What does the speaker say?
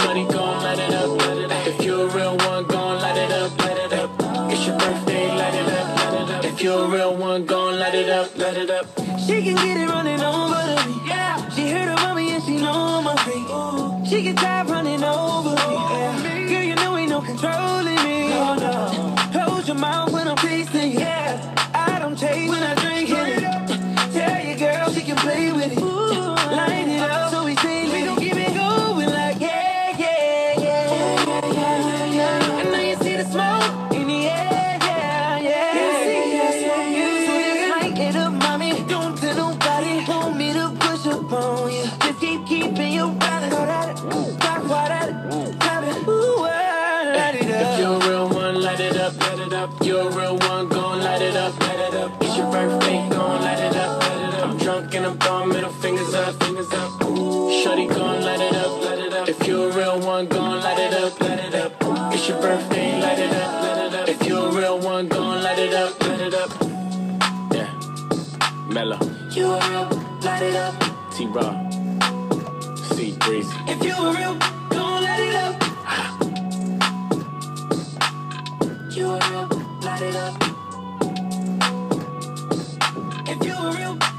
Shorty gon' light it up, light it up. If you're a real one, gon' light it up, light it up. It's your birthday, light it up, light it up. If you're a real one, gon' light it up, light it up. She can get it running over to me. Yeah. She heard about me and she know I'm a freak. Ooh. She can drive running over me. Yeah. Girl, you know ain't no controlling me. No, no. Close your mouth when I'm tasting you. Yeah. I don't taste when I drink it. Tell your girl she can play with it. Ooh. Line it up so we say we gon' keep it going like yeah, yeah, yeah, yeah, yeah, yeah. And now you see the smoke in the air, yeah, yeah. You see that smoke, you see light it up, mommy. Don't tell nobody, want me to push up on you. Just keeping you running. Go at it, talk about it, tell me, ooh, light it up. If you're a real one, light it up, light it up. You're a real one, gon' light it up, light it up. It's your birthday, gon' light it up, light it up. I'm drunk and I'm throwing middle fingers up, fingers up. Shorty gon' light it up, light it up. If you're a real one, gon' light it up, light it up. It's your birthday, light it up, light it up. If you're a real one, gon' light it up, light it up. Yeah, Mellow. You a real, light it up. T-Raw, C Breezy. If you a real, gon' light it up. You a real, light it up. If you a real